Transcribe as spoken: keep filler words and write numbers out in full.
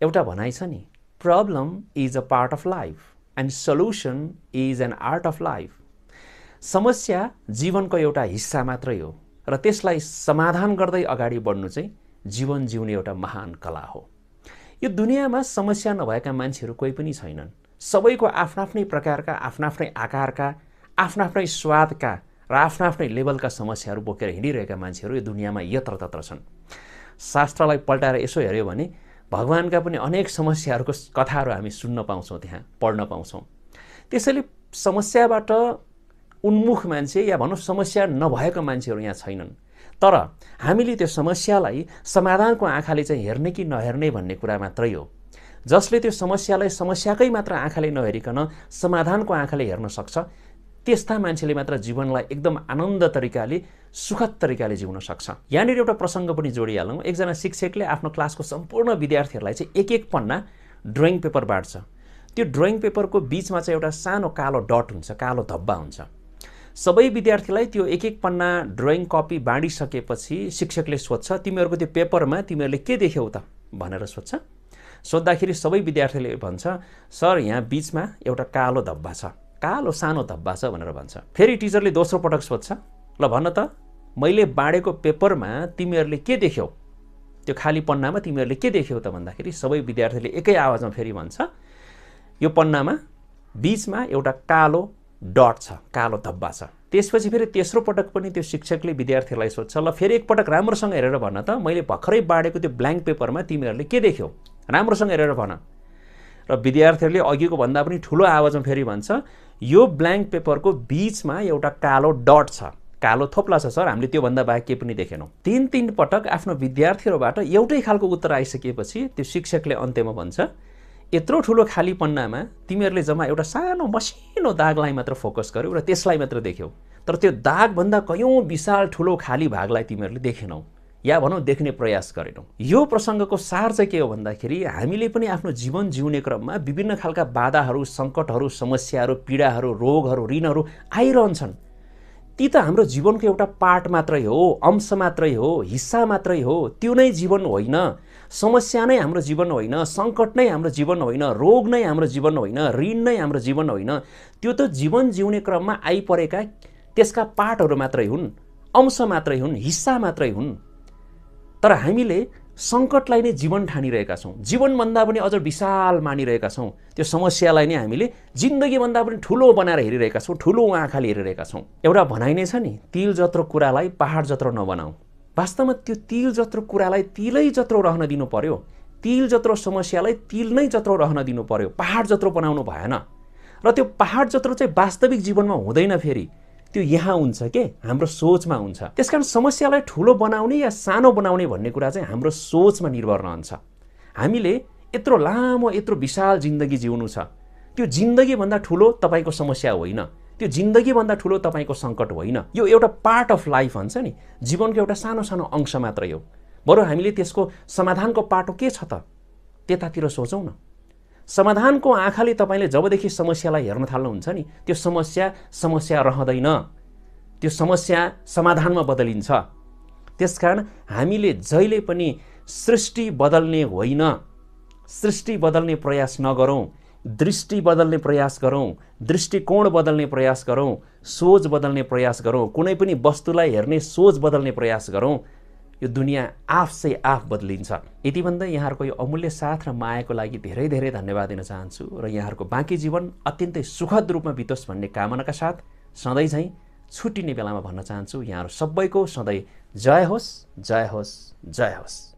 एउटा भनाइ छ नि, problem is a part of life and solution is an art of life. समस्या जीवनको एउटा हिस्सा मात्रै हो र त्यसलाई समाधान गर्दै अगाडि बढ्नु चाहिँ जीवन जिउने एउटा महान कला हो। यो दुनियाँमा समस्या नभएका मान्छेहरू कोही पनि छैनन्। सबैको आफ्ना आफ्नै प्रकारका, आफ्ना आफ्नै आकारका, आफ्ना आफ्नै स्वादका र आफ्ना आफ्नै लेभलका समस्याहरू बोकेर हिँडिरहेका मान्छेहरू यो दुनियाँमा यत्रतत्र छन्। शास्त्रलाई पल्टाएर यसो हेऱ्यो भने भगवानका पनि अनेक समस्याहरूको कथाहरू हामी सुन्न पाउँछौँ, त्यहाँ पढ्न पाउँछौँ। त्यसैले समस्याबाट उन्मुख मान्छे या भनौँ समस्या नभएका मान्छेहरू यहाँ छैनन्। तर हामीले त्यो समस्यालाई समाधानको आँखाले चाहिँ हेर्ने कि नहेर्ने भन्ने कुरा मात्रै हो। जसले त्यो समस्यालाई समस्याकै मात्र आँखाले नहेरिकन समाधानको आँखाले हेर्न सक्छ, त्यस्ता मान्छेले मात्र जीवनलाई एकदम आनन्द तरिकाले, सुखद तरिकाले जिउन सक्छ। यहाँनिर एउटा प्रसङ्ग पनि जोडिहालौँ। एकजना शिक्षकले आफ्नो क्लासको सम्पूर्ण विद्यार्थीहरूलाई चाहिँ एक एक पन्ना ड्रइङ पेपर बाँड्छ। त्यो ड्रइङ पेपरको बिचमा चाहिँ एउटा सानो कालो डट हुन्छ, कालो धब्बा हुन्छ। सबै विद्यार्थीलाई त्यो एक एक पन्ना ड्रइङ कपी बाँडिसकेपछि शिक्षकले सोध्छ, तिमीहरूको त्यो पेपरमा तिमीहरूले के देख्यौ त भनेर सोध्छ। सोद्धाखेरि सबै विद्यार्थीले भन्छ, सर यहाँ बिचमा एउटा कालो धब्बा छ, कालो सानो धब्बा छ भनेर भन्छ। फेरि टिचरले दोस्रो पटक सोध्छ, ल भन त मैले बाँडेको पेपरमा तिमीहरूले के देख्यौ, त्यो खाली पन्नामा तिमीहरूले के देख्यौ त भन्दाखेरि सबै विद्यार्थीले एकै आवाजमा फेरि भन्छ, यो पन्नामा बिचमा एउटा कालो डट छ, कालो धब्बा छ। त्यसपछि फेरि तेस्रो पटक पनि त्यो शिक्षकले विद्यार्थीलाई सोध्छ, ल फेरि एकपटक राम्रोसँग हेरेर भन त मैले भर्खरै बाँडेको त्यो ब्ल्याङ्क पेपरमा तिमीहरूले के देख्यौ, राम्रोसँग हेरेर भन। र विद्यार्थीहरूले अघिको भन्दा पनि ठुलो आवाजमा फेरि भन्छ, यो ब्ल्याङ्क पेपरको बिचमा एउटा कालो डट छ, कालो थोप्ला छ सर, हामीले त्योभन्दा बाहेक केही पनि देखेनौँ। तिन तिन पटक आफ्नो विद्यार्थीहरूबाट एउटै खालको उत्तर आइसकेपछि त्यो शिक्षकले अन्त्यमा भन्छ, यत्रो ठुलो खाली पन्नामा तिमीहरूले जम्मा एउटा सानो मसिनो दागलाई मात्र फोकस गर्यौ र त्यसलाई मात्र देख्यौ, तर त्यो दागभन्दा कयौँ विशाल ठुलो खाली भागलाई तिमीहरूले देखेनौ या भनौँ देख्ने प्रयास गरेनौ। यो प्रसङ्गको सार चाहिँ के हो भन्दाखेरि हामीले पनि आफ्नो जीवन जिउने क्रममा विभिन्न खालका बाधाहरू, सङ्कटहरू, समस्याहरू, पीडाहरू, रोगहरू, ऋणहरू आइरहन्छन्। ती त हाम्रो जीवनको एउटा पार्ट मात्रै हो, अंश मात्रै हो, हिस्सा मात्रै हो। त्यो नै जीवन होइन। समस्या नै हाम्रो जीवन होइन, सङ्कट नै हाम्रो जीवन होइन, रोग नै हाम्रो जीवन होइन, ऋण नै हाम्रो जीवन होइन। त्यो त जीवन जिउने क्रममा आइपरेका त्यसका पार्टहरू मात्रै हुन्, अंश मात्रै हुन्, हिस्सा मात्रै हुन्। तर हामीले सङ्कटलाई नै जीवन ठानिरहेका छौँ, जीवनभन्दा पनि अझ विशाल मानिरहेका छौँ। त्यो समस्यालाई नै हामीले जिन्दगीभन्दा पनि ठुलो बनाएर हेरिरहेका छौँ, ठुलो आँखाले हेरिरहेका छौँ। एउटा भनाइ नै छ नि, तिल जत्रो कुरालाई पहाड जत्रो नबनाऊ। वास्तवमा त्यो तिल जत्रो कुरालाई तिलै जत्रो रहन दिनु पर्यो, तिल जत्रो समस्यालाई तिल नै जत्रो रहन दिनु पर्यो, पहाड जत्रो बनाउनु भएन। र त्यो पहाड जत्रो चाहिँ वास्तविक जीवनमा हुँदैन, फेरि त्यो यहाँ हुन्छ के, हाम्रो सोचमा हुन्छ। त्यसकारण समस्यालाई ठुलो बनाउने या सानो बनाउने भन्ने कुरा चाहिँ हाम्रो सोचमा निर्भर रहन्छ। हामीले यत्रो लामो, यत्रो विशाल जिन्दगी जिउनु छ, त्यो जिन्दगीभन्दा ठुलो तपाईँको समस्या होइन, त्यो जिन्दगीभन्दा ठुलो तपाईँको सङ्कट होइन। यो एउटा पार्ट अफ लाइफ भन्छ नि, जीवनको एउटा सानो सानो अंश मात्रै हो। बरु हामीले त्यसको समाधानको पाटो के छ त, त्यतातिर सोचौँ न। समाधानको आँखाले तपाईँले जबदेखि समस्यालाई हेर्न थाल्नुहुन्छ नि, त्यो समस्या समस्या रहँदैन, त्यो समस्या समाधानमा बदलिन्छ। त्यसकारण हामीले जहिले पनि सृष्टि बदल्ने होइन, सृष्टि बदल्ने प्रयास नगरौँ, दृष्टि बदल्ने प्रयास गरौँ, दृष्टिकोण बदल्ने प्रयास गरौँ, सोच बदल्ने प्रयास गरौँ, कुनै पनि वस्तुलाई हेर्ने सोच बदल्ने प्रयास गरौँ। यो दुनियाँ आफ से आफ बदलिन्छ। यति भन्दै यहाँहरूको यो अमूल्य साथ र मायाको लागि धेरै धेरै धन्यवाद दिन चाहन्छु र यहाँहरूको बाँकी जीवन अत्यन्तै सुखद रूपमा बितोस् भन्ने कामनाका साथ सधैँ झैँ छुट्टिने बेलामा भन्न चाहन्छु, यहाँहरू सबैको सधैँ जय होस्, जय होस्, जय होस्।